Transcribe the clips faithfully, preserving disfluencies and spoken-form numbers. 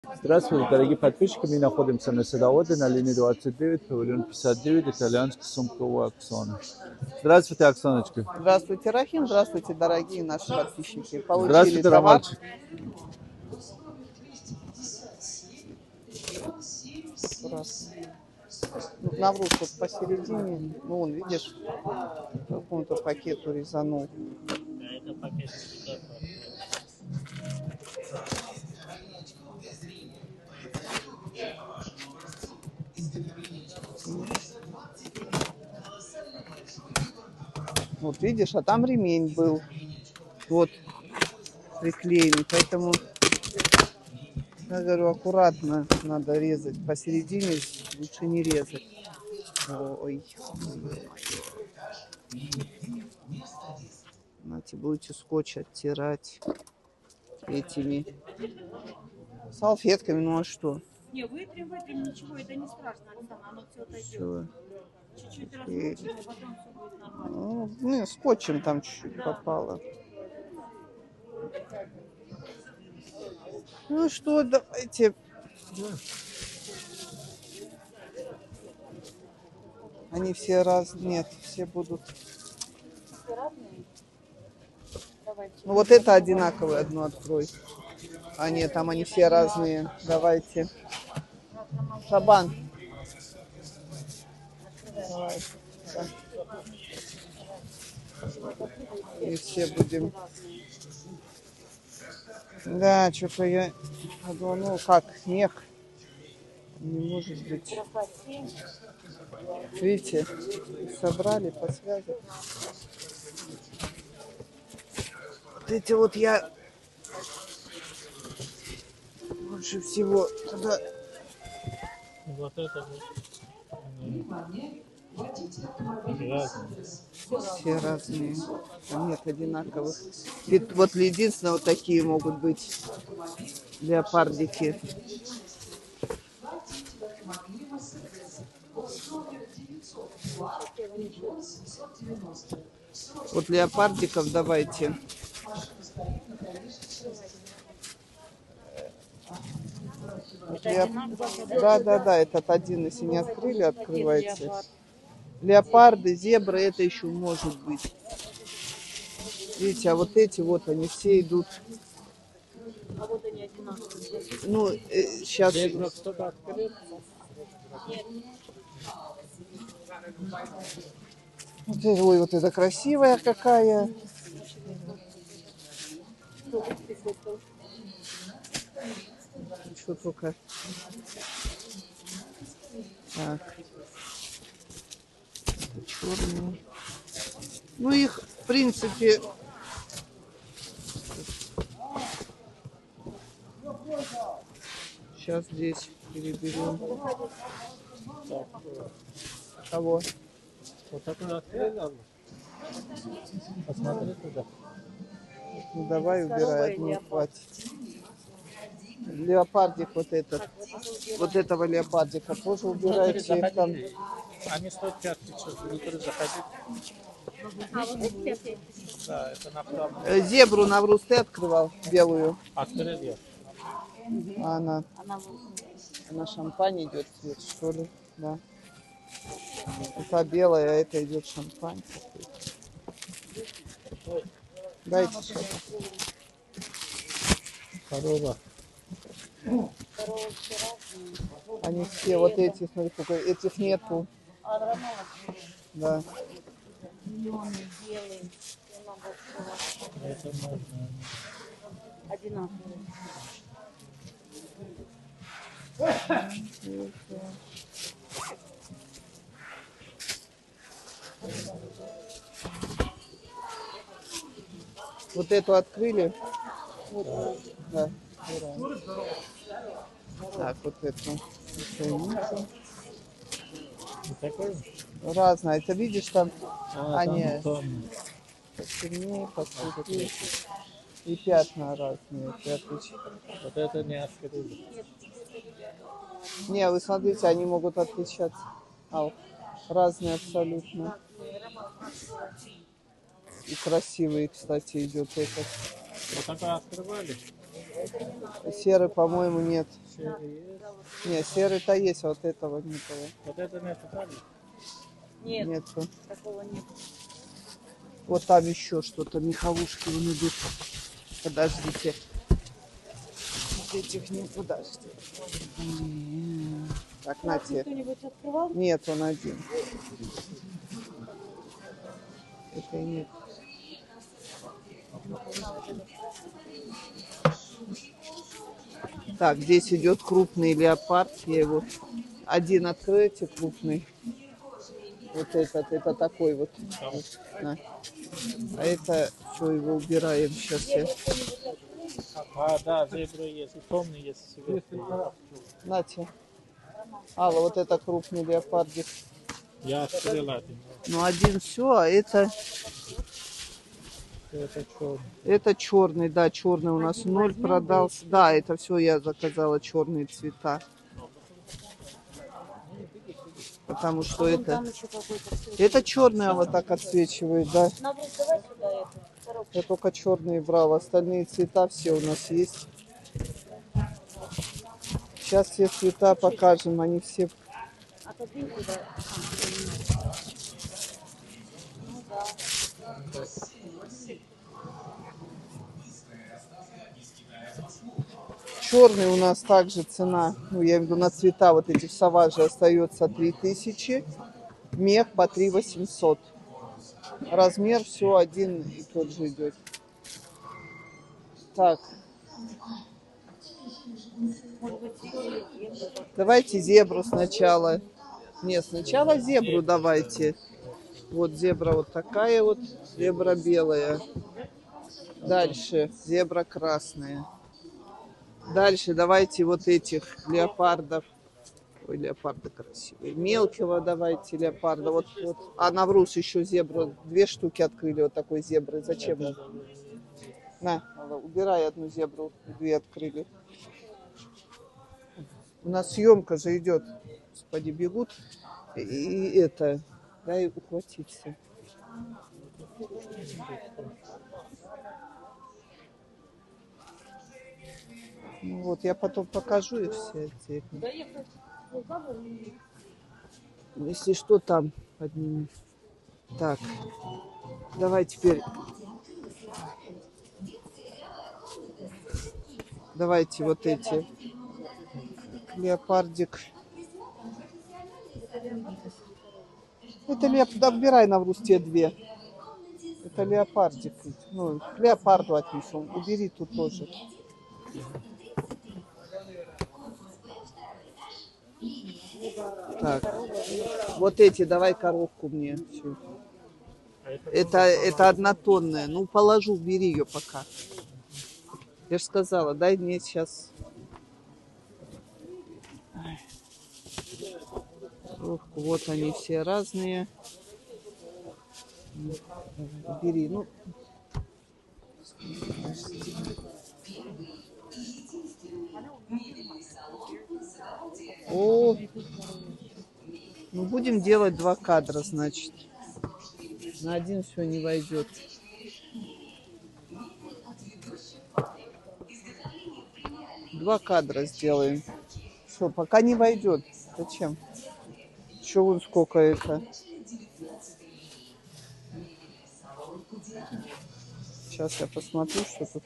Здравствуйте, дорогие подписчики. Мы находимся на садоводе на линии двадцать девять, павильон пятьдесят девять, итальянский сумковый Оксана. Здравствуйте, Оксаночка. Здравствуйте, Рахим. Здравствуйте, дорогие наши подписчики. Получили Здравствуйте, товар. Ромальчик. Навруз вот посередине. Ну, вон, видишь, по какому-то пакету резанул. Это пакет. Вот видишь, а там ремень был. Вот приклеенный. Поэтому я говорю, аккуратно надо резать. Посередине лучше не резать. Ой. Знаете, будете скотч оттирать этими салфетками. Ну а что? Не, вытрем, вытрем, ничего, это не страшно, Оксана, оно все отойдет. Все. Чуть-чуть размочим, а потом все будет нормально. Ну, ну, скотчем там чуть-чуть попало. Ну что, давайте. Они все разные. Нет, все будут. Все разные? Давайте. Ну вот это одинаковое одно открой. А нет, там они все разные. Давайте. Шабан. Давай. Да. И все будем. Да, что-то я думаю, ну как, снег. Не может быть. Видите, собрали по связи. Вот эти вот я больше всего туда. Вот это вот. Разные. Все разные. Там нет одинаковых. Ведь вот единственное, вот такие могут быть леопардики. Вот леопардиков давайте. Вот леоп... Да, да, да, этот один, если не открыли, открывайте. Леопарды, зебры, это еще может быть. Видите, а вот эти вот, они все идут. А вот они одинаковые. Ну, э, сейчас... Кто-то открыл? Вот это, ой, вот это красивая какая. Что только. Так. Это черные. Ну, их, в принципе... Сейчас здесь переберем. Кого? Вот такой открыл. Посмотри туда. Ну, давай убирай, одну хватит. Леопардик вот этот. Вот этого леопардика тоже убирайте. Их там. Они стоят пять тысяч, внутрь заходить. А, вот эти пять. Да, это направо. Э, Зебру Навруз ты открывал, белую. Открыл я. А она, Она вот. она шампань идет цвет, что ли? Да. Это белая, а это идет шампань. Дайте что-то. Корова. Они все, вот эти, смотри, сколько, этих нету. Да. Зеленый, белый. Это можно. Одинаковые. Вот эту открыли. Да. Так, вот эту. Это Такой? разное. Это видишь там, А, они там, посильнее, посветлее. И пятна разные. Пяточки. вот это не открыл. Не, вы смотрите, они могут отличаться. А, разные абсолютно. И красивый, кстати, идет этот. Вот такой открывали. Серый, по-моему, нет. Серый есть. Не, серый-то есть, а вот этого нет. Вот это нет, да? Нет, Нету. такого нет. Вот там еще что-то, меховушки вон идут. Подождите. Вот этих не подожди. Так, на тебе. Кто-нибудь открывал? Нет, он один. Это и нет. Так, здесь идет крупный леопард. Я его один откройте, крупный. Вот этот, это такой вот. На. А это все, его убираем сейчас. Я. А, да, зебра есть. И томный есть. Нате. Алла, вот это крупный леопардик. Я открыл один. Ну, один все, а это, Это черный. это черный, да, черный у нас ноль продался. Да, это все я заказала черные цвета. Потому что это, Там еще какой-то цвет. это черный вот так отсвечивает, да. Наврус, давай сюда эту коробку. Я только черные брала, остальные цвета все у нас есть. Сейчас все цвета покажем, они все. Отодвинь туда. Ну да. Черный у нас также цена, ну я имею в виду на цвета вот эти в Саваже остается три тысячи, мех по три восемьсот. Размер все один и тот же идет. Так. Может быть, зебру. Давайте зебру сначала. Нет, сначала зебру давайте. Вот зебра вот такая вот, зебра белая. Дальше зебра красная. Дальше давайте вот этих леопардов. Ой, леопарды красивые. Мелкого давайте леопарда. Вот, вот. А Навруз еще зебру. Две штуки открыли вот такой зебры. Зачем? На, убирай одну зебру. Две открыли. У нас съемка же идет. Господи, бегут. И, и это. Дай ухватиться. Ну вот, я потом покажу их все эти. Если что, там поднимем. Так, давай теперь. Давайте вот эти. Леопардик. Это леоп... Да, убирай на врусте две. Это леопардик. Ну, леопарду отнесем. Убери тут тоже. Так, вот эти, давай коробку мне. Всю. Это, это однотонная. Ну, положу, бери ее пока. Я же сказала, дай мне сейчас. Коробку. Вот они все разные. Бери, ну. О, ну будем делать два кадра, значит. На один все не войдет. Два кадра сделаем. Все, пока не войдет. Зачем? Еще вон сколько это. Сейчас я посмотрю, что тут.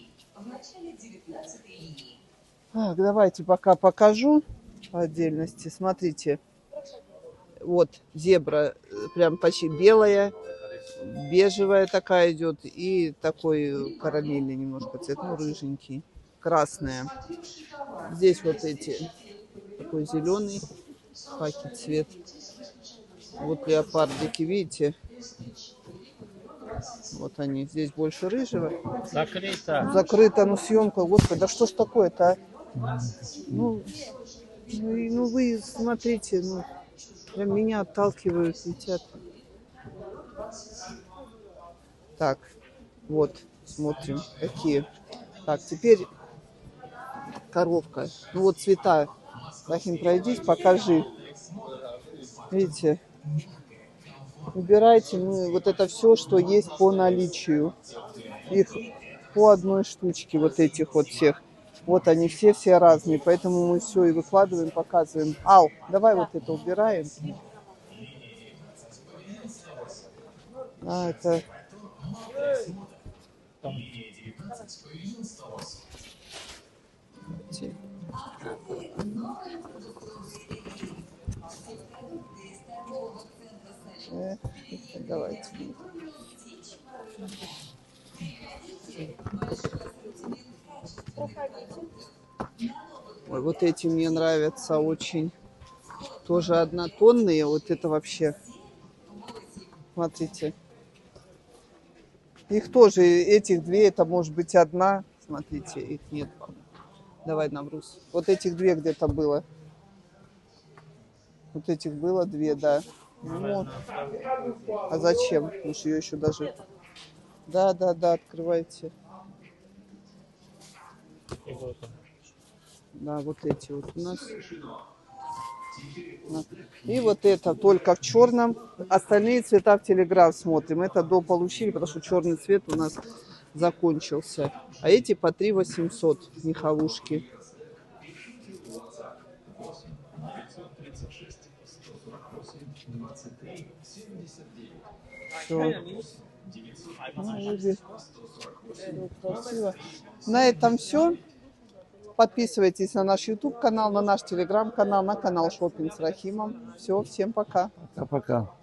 Так, давайте пока покажу по отдельности. Смотрите. Вот зебра прям почти белая, бежевая такая идет и такой карамельный немножко цвет, ну рыженький, красная. Здесь вот эти такой зеленый хаки цвет. Вот леопардики, видите? Вот они. Здесь больше рыжего. Закрыто. Закрыто, ну съемка. Господи, да что ж такое-то, а? Ну, ну, и- ну вы смотрите, ну, прям меня отталкивают, летят. Так, вот, смотрим, какие. Так, теперь коровка. Ну вот цвета. Рахим, пройдись, покажи. Видите? Убирайте, ну, вот это все, что есть по наличию. Их по одной штучке, вот этих вот всех. Вот они все-все разные, поэтому мы все и выкладываем, показываем. Ал, давай вот это убираем. А, это... Э, давайте. Ой, вот эти мне нравятся очень. Тоже однотонные. Вот это вообще. Смотрите. Их тоже, этих две, это может быть одна. Смотрите, их нет. Давай, Навруз. Вот этих две где-то было. Вот этих было две, да. Вот. А зачем? Потому что ее еще даже... Да, да, да, открывайте. Да, вот эти вот у нас. И вот это только в черном. Остальные цвета в Телеграм смотрим. Это до получили, потому что черный цвет у нас закончился. А эти по три восемьсот меховушки. Все. Красиво. На этом все. Подписывайтесь на наш YouTube канал, на наш Telegram канал, на канал Шопинг с Рахимом. Все, всем пока. Пока-пока.